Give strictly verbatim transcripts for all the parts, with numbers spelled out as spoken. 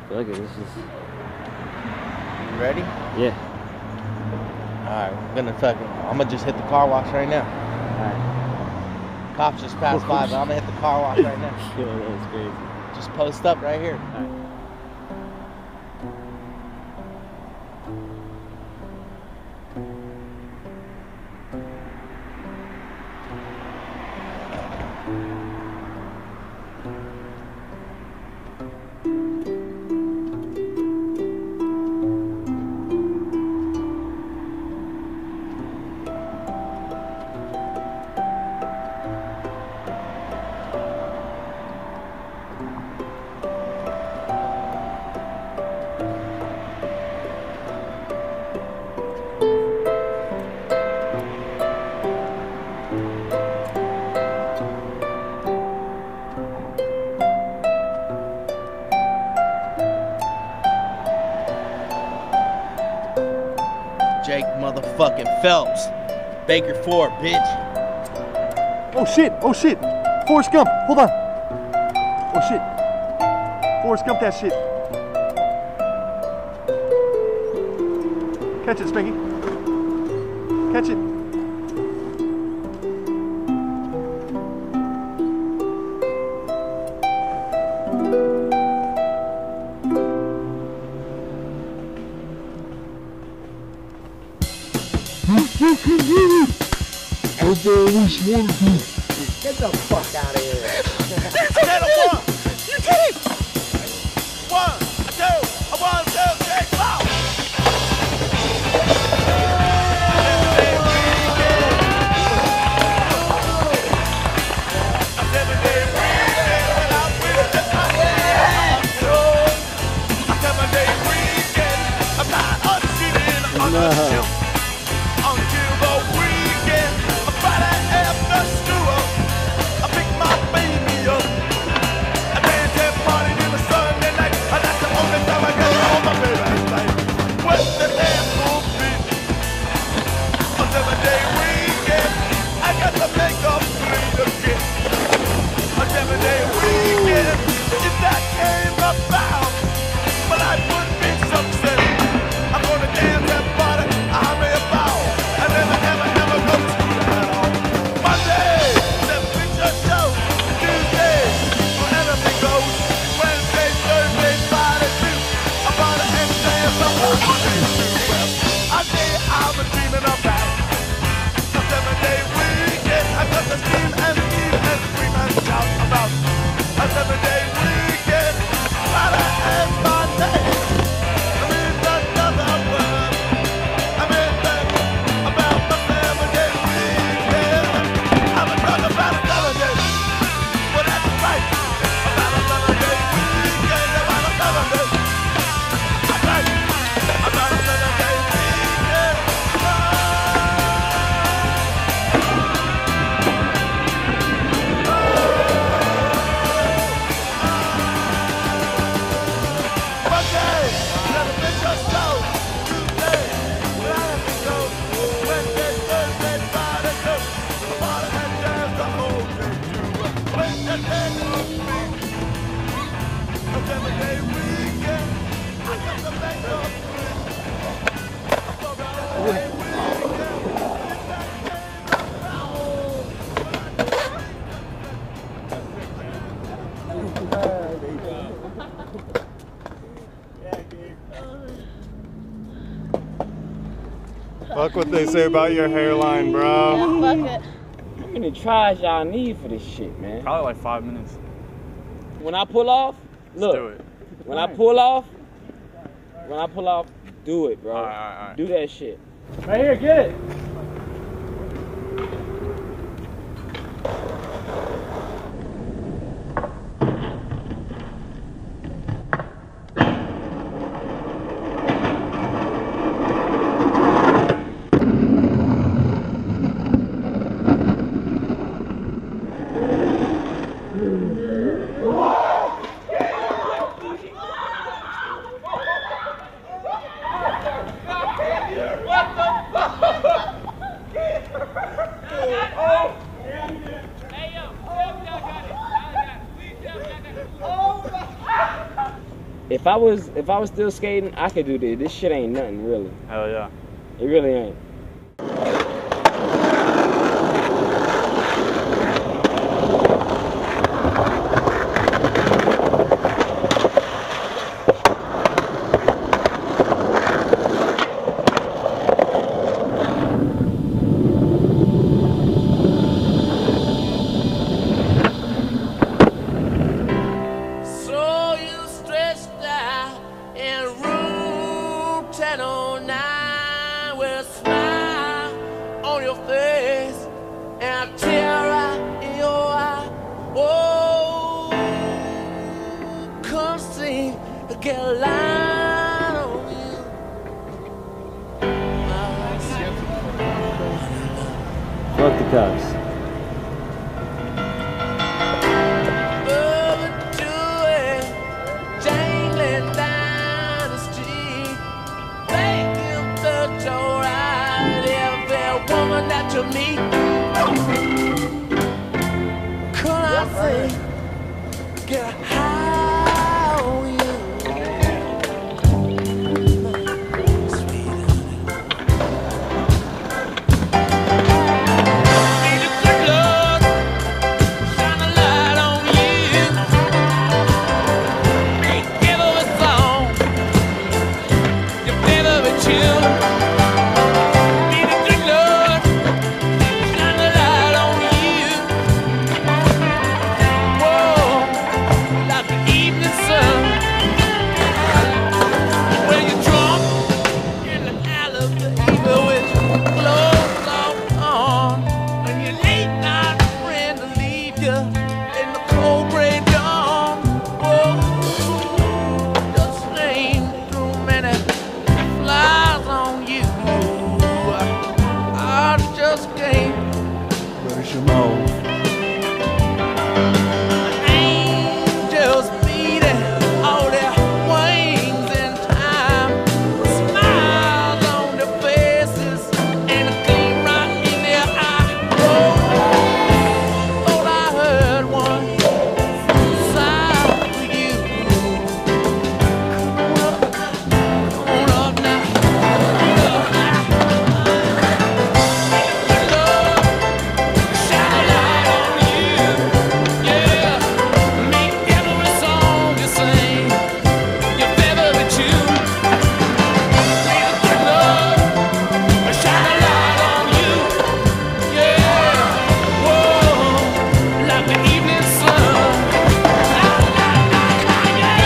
Look at this. Just... You ready? Yeah. Alright, I'm gonna fucking, I'm gonna just hit the car wash right now. Alright. Cops just passed by, but I'm gonna hit the car wash right now. Yo, that was crazy. Just post up right here. Alright. Jake motherfucking Phelps. Baker Ford, bitch. Oh shit, oh shit. Forrest Gump, hold on. Oh shit. Forrest Gump that shit. Catch it, Spanky. Catch it. I've always wanted to. Get the fuck out of here. Get a one. You did it. One, a two, a one, two, three, four. A seven-day weekend without winning the control. A seven-day weekend, I'm not unseated on the ship until the weekend. Friday after school, I pick my baby up. I dance and party in the Sunday night, and that's the only time I get home my baby's life. What's the damn gonna be? A seven-day weekend, I got to make up three again. A seven-day weekend, if that came about, well, I would be success. I'm gonna dance and party, I'm a ball, and never, ever, ever go to Monday, seven picture show. Tuesday, where anything goes. Wednesday, Thursday, Friday, too. I'm gonna end dance on Monday, too. Well, I say I've been dreaming about a seven-day weekend. I got to steam and eat and scream and shout about a seven-day weekend. Friday and Monday. There is another word. I mean that about the seven-day weekend. I'm talking about a seven-day. Well, that's right. About a seven-day weekend. About a seven-day. That's right. About a seven-day weekend. Monday, never been just so. Tuesday, where I have to go. Wednesday, Thursday, Friday, too. The party and dance the whole day too. Wednesday, a seven-day weekend. I got to make up Fuck what they say about your hairline, bro. Yeah, fuck it. How many tries y'all need for this shit, man? Probably like five minutes. When I pull off, look. Let's do it. When I pull off, when I pull off, do it, bro. All right, all right, all right. Do that shit. Right here, get it. What the fuck? if I was if I was still skating, I could do this. This shit ain't nothing really. Hell yeah. It really ain't. So you stretched out in room ten oh nine with a smile on your face and a tear in your eye. Oh, come see, get a line on you. Fuck the cops. Jangling down the street, thinking that you're right. Every woman that you meet, could I say, get high on you? Sweet need a good love, shine a light on you. In the cold gray dawn, oh, just ain't too many flies on you. I just can't brush them off. Angels beating all their wings in time, smiles on their faces and a gleam right in their eye. Oh, thought I heard one sigh for you. Come on up now. Shine a light on you. Yeah, make every song you sing your favorite tune. Need a good love, shine a light on you. Yeah, whoa, like the evening sun. La, la, la, la, yeah.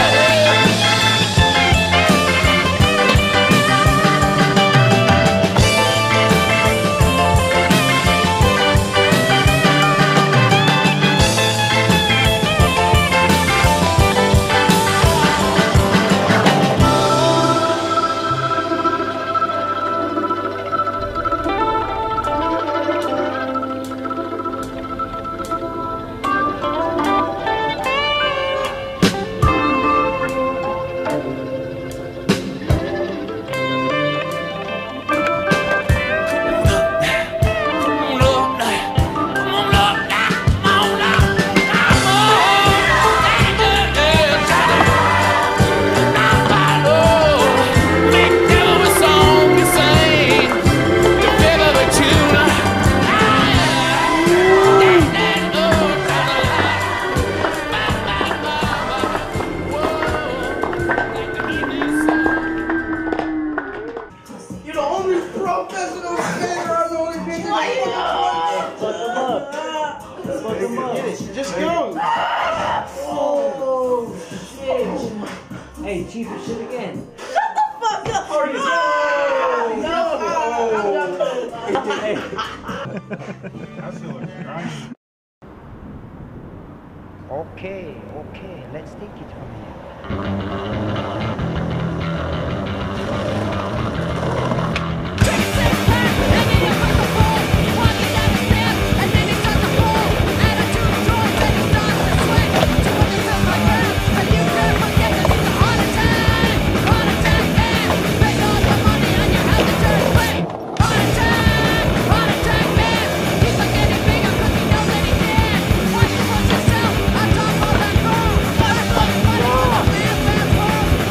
You're the only professional skater. I'm the only big Just go. Oh, shit. Hey, chief of shit again. Shut the fuck up! No! Okay, okay, let's take it from here. Watch yourself, I talk all that wrong. What the fuck, what the fuck, man, man, wrong.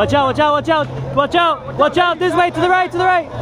Watch out, watch out, watch out, watch out, watch out, this way, to the right, to the right.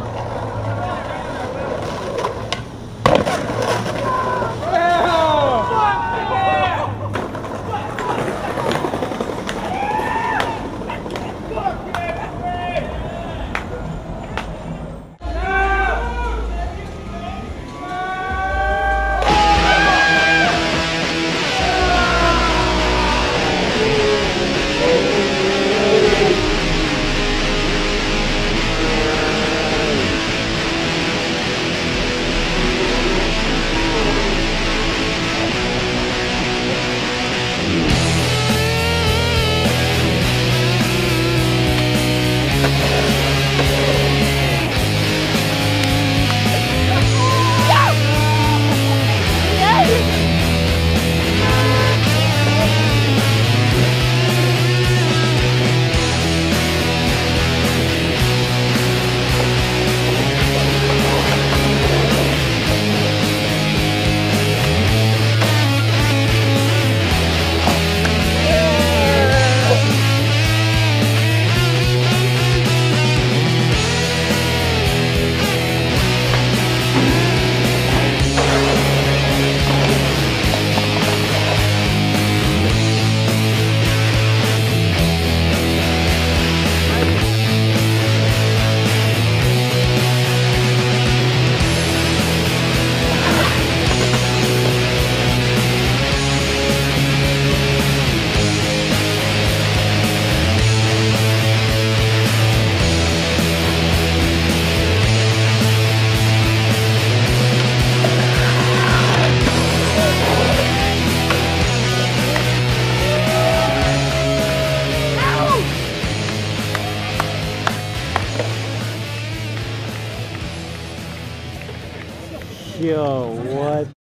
Yo, what?